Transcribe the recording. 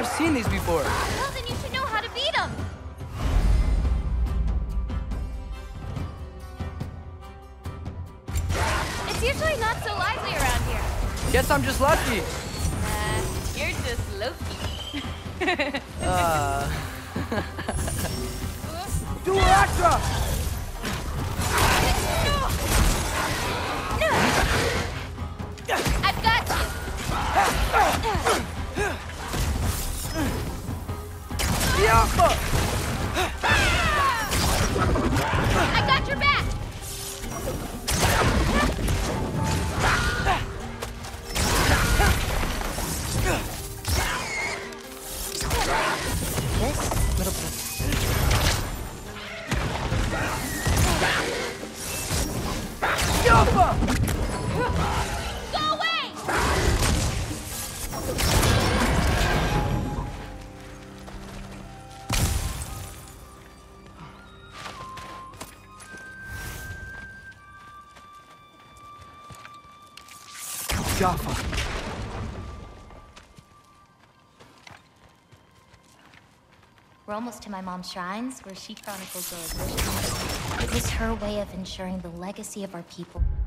I've seen these before. Well, then you should know how to beat them. It's usually not so lively around here. Guess I'm just lucky. You're just Loki. Dual Extra! I've got you. Bianca! I got your back. This little bit. Bianca! Go away! Jaffa. We're almost to my mom's shrines, where she chronicles those wishes. It was her way of ensuring the legacy of our people.